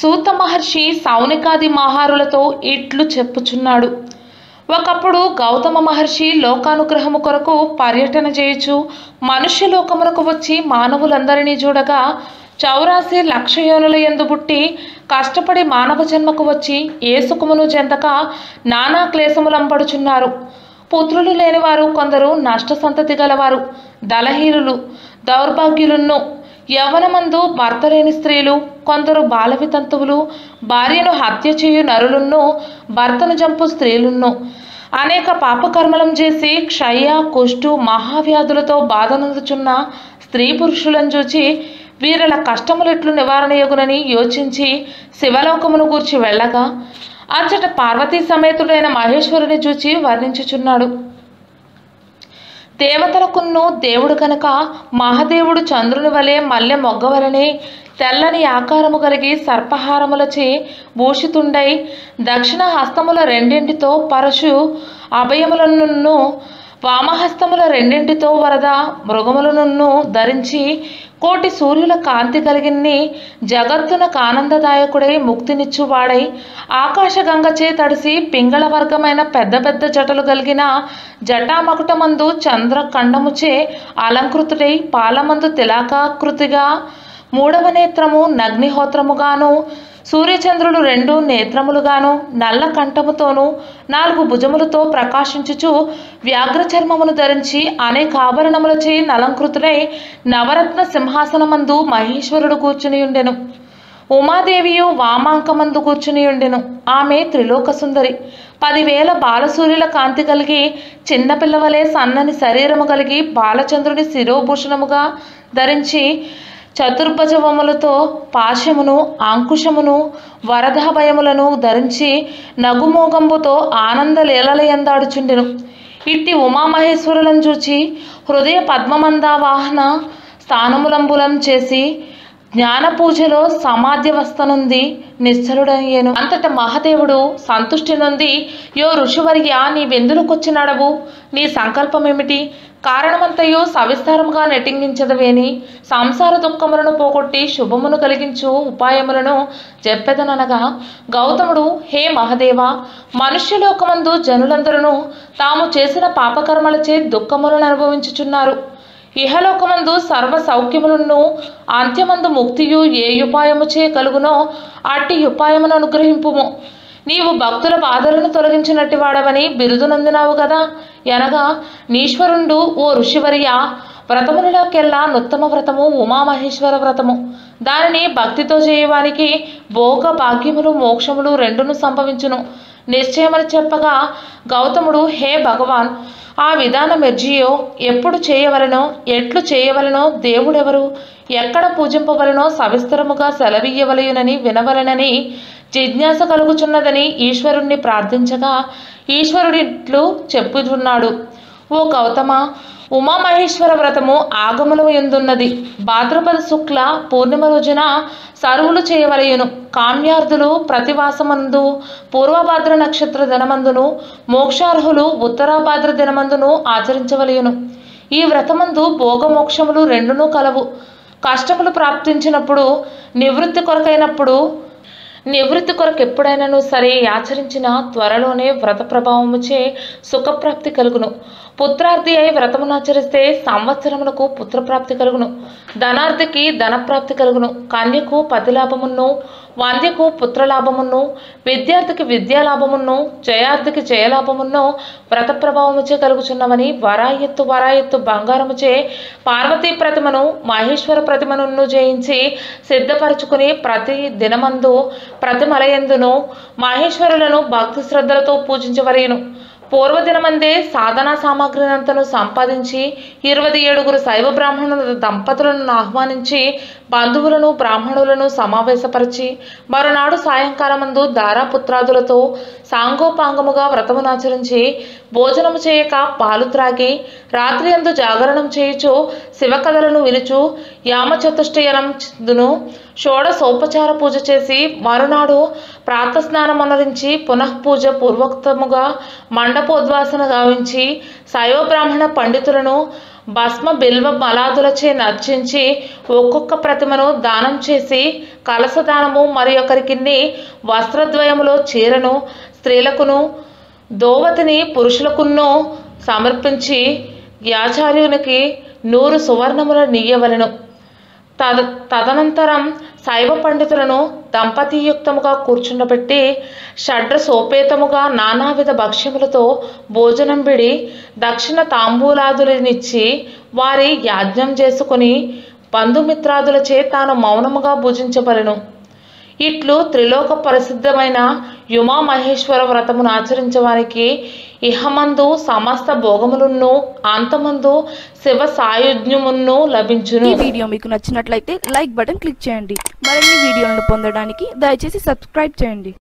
సూత మహర్షి సౌనికాది మహారులతో ఇట్లు చెప్పుచున్నాడు. ఒకప్పుడు గౌతమ మహర్షి లోకానుగ్రహము కొరకు పర్యటన చేయుచు మనుష్యలోకమునకు వచ్చి మానవులందరినీ చూడగా 84 లక్ష యోనుల యందు పుట్టి కష్టపడి మానవ జన్మకు వచ్చి ఏ సుఖమును చెందక నానా క్లేశములంపడుచున్నారు. పుత్రులు లేనివారు కొందరు నష్ట సంతతి గలవారు, దళహీనులు, దౌర్భాగ్యులున్ను, యవ్వనమందు భర్త లేని స్త్రీలు, కొందరు బాలవితంతువులు, భార్యను హత్య చేయు నరులున్ను, భర్తను జంపు స్త్రీలున్ను, అనేక పాపకర్మలం చేసి క్షయ కుష్టు మహావ్యాధులతో బాధనందుచున్న స్త్రీ పురుషులను చూచి వీరల కష్టములెట్లు నివారణయగునని యోచించి శివలోకమును గూర్చి వెళ్ళగా అచ్చట పార్వతీ సమేతుడైన మహేశ్వరుని చూచి వర్ణించుచున్నాడు. దేవతలకున్ను దేవుడు కనుక మహాదేవుడు చంద్రుని వలె మల్లె మొగ్గవలనే తెల్లని ఆకారము కలిగి సర్పహారములచే భూషితుండై దక్షిణ హస్తముల రెండింటితో పరశు అభయములను వామహస్తముల రెండింటితో వరద మృగములను ధరించి కోటి సూర్యుల కాంతి కలిగిన్ని జగత్తునకు ఆనందదాయకుడై ముక్తినిచ్చువాడై ఆకాశగంగచే తడిసి పింగళ వర్గమైన పెద్ద పెద్ద జటలు కలిగిన జటామకుటమందు చంద్రఖండముచే అలంకృతుడై పాలమందు తిలాకాకృతిగా మూడవ నేత్రము నగ్నిహోత్రముగాను సూర్యచంద్రులు 2 నేత్రములుగాను నల్ల కంఠముతోనూ 4 భుజములతో ప్రకాశించుచు వ్యాఘ్రచర్మమును ధరించి అనేక ఆభరణములచే అలంకృతుడై నవరత్న సింహాసనమందు మహేశ్వరుడు కూర్చునియుండెను. ఉమాదేవియు వామాంకమందు కూర్చునియుండెను. ఆమె త్రిలోక సుందరి. 10,000 బాలసూర్యుల కాంతి కలిగి చిన్నపిల్లవలే సన్నని శరీరము కలిగి బాలచంద్రుని శిరోభూషణముగా ధరించి చతుర్భుజములతో పాశమును అంకుశమును వరదాభయములను ధరించి నగుమోగంబుతో ఆనంద లీలలయందాడుచుండెను. ఇట్టి ఉమామహేశ్వరులను చూచి హృదయ పద్మమందావాహన స్థానములంబులం చేసి జ్ఞాన పూజలో సమాధ్యవస్థనుంది నిశ్చలుడయ్యేను. అంతట మహాదేవుడు సంతుష్టి నొంది, యో ఋషివర్య, నీవెందులకొచ్చినడవు? నీ సంకల్పమేమిటి? కారణమంతయు సవిస్తారముగా నెటింగించదవేని సంసార దుఃఖములను పోగొట్టి శుభమును కలిగించు ఉపాయములను చెప్పెదననగా గౌతముడు, హే మహాదేవ, మనుష్యలోకమందు జనులందరూ తాము చేసిన పాపకర్మలచే దుఃఖములను అనుభవించుచున్నారు. ఇహలోకమందు సర్వ సౌఖ్యములను అంత్యమందు ముక్తియు ఏ ఉపాయముచే కలుగునో అట్టి ఉపాయమును అనుగ్రహింపుము. నీవు భక్తుల బాధలను తొలగించినట్టి వాడవని బిరుదునందినావు కదా. ఎనగా నీశ్వరుండు, ఓ ఋషివర్య, వ్రతములకెల్లా నుత్తమ వ్రతము ఉమామహేశ్వర వ్రతము. దానిని భక్తితో చేయవానికి భోగ భాగ్యములు మోక్షములు రెండును సంభవించును నిశ్చయమని చెప్పగా గౌతముడు, హే భగవాన్, ఆ విధానం ఎర్జియో, ఎప్పుడు చేయవలనో ఎట్లు చేయవలనో దేవుడెవరు ఎక్కడ పూజింపవలనో సవిస్తరముగా సెలవీయవలయునని వినవలనని జిజ్ఞాస కలుగుచున్నదని ఈశ్వరుణ్ణి ప్రార్థించగా ఈశ్వరుడిట్లు చెప్పుచున్నాడు. ఓ గౌతమ, ఉమామహేశ్వర వ్రతము ఆగమనము ఎందున్నది. భాద్రపద శుక్ల పూర్ణిమ రోజున సర్వులు చేయవలయును. కామ్యార్థులు ప్రతివాసమందు పూర్వభాద్ర నక్షత్ర దినమందును, మోక్షార్హులు ఉత్తరాభాద్ర దినమందును ఆచరించవలయును. ఈ వ్రతమందు భోగమోక్షములు రెండునూ కలవు. కష్టములు ప్రాప్తించినప్పుడు నివృత్తి కొరకు ఎప్పుడైనాను సరే ఆచరించిన త్వరలోనే వ్రత ప్రభావముచే సుఖప్రాప్తి కలుగును. పుత్రార్థి అయి వ్రతమునాచరిస్తే సంవత్సరములకు పుత్రప్రాప్తి కలుగును. ధనార్థికి ధనప్రాప్తి కలుగును. కన్యకు పతిలాభమును, వంద్యకు పుత్రలాభమును, విద్యార్థికి విద్యాలాభమును, జయార్థికి జయలాభమును వ్రత ప్రభావముచే కలుగుచున్నవని వరాయత్తు బంగారముచే పార్వతీ ప్రతిమను మహేశ్వర ప్రతిమను జయించి సిద్ధపరచుకుని ప్రతి దినమందు ప్రతిమలయందును మహేశ్వరులను భక్తి శ్రద్ధలతో పూజించవలయును. పూర్వదినమందే సాధనా సామగ్రినంతను సంపాదించి 27 శైవ బ్రాహ్మణుల దంపతులను ఆహ్వానించి బంధువులను బ్రాహ్మణులను సమావేశపరిచి మరునాడు సాయంకాలమందు దారాపుత్రాదులతో సాంగోపాంగముగా వ్రతమునాచరించి భోజనము చేయక పాలు త్రాగి రాత్రి అందు జాగరణం చేయుచు శివకథలను వినుచు యామచతుష్టయనందును షోడశోపచార పూజ చేసి మరునాడు ప్రాతస్నానం అనరించి పునఃపూజ పూర్వోక్తముగా మండపోద్వాసన గావించి శైవ బ్రాహ్మణ పండితులను భస్మ బిల్వ మలాదులచే నర్చించి ఒక్కొక్క ప్రతిమను దానం చేసి కలసదానము మరి ఒకరికిన్ని వస్త్రద్వయములో చీరను స్త్రీలకును దోవతిని పురుషులకును సమర్పించి యాచార్యునికి 100 సువర్ణముల నీయవలెను. తదనంతరం శైవ పండితులను దంపతియుక్తముగా కూర్చుండబెట్టి షడ్రసోపేతముగా నానావిధ భక్ష్యములతో భోజనం బిడి దక్షిణ తాంబూలాదులనిచ్చి వారి యాజ్ఞం చేసుకుని బంధుమిత్రాదులచే తాను మౌనముగా భుజించబలెను. ఇట్లు త్రిలోక ప్రసిద్ధమైన ఉమామహేశ్వర వ్రతమును ఆచరించవానికి ఇహమందు సమస్త భోగములను అంతమందు శివ సాయుధ్యమును లభించును. ఈ వీడియో మీకు నచ్చినట్లయితే లైక్ బటన్ క్లిక్ చేయండి. మరిన్ని వీడియోలను పొందడానికి దయచేసి సబ్స్క్రైబ్ చేయండి.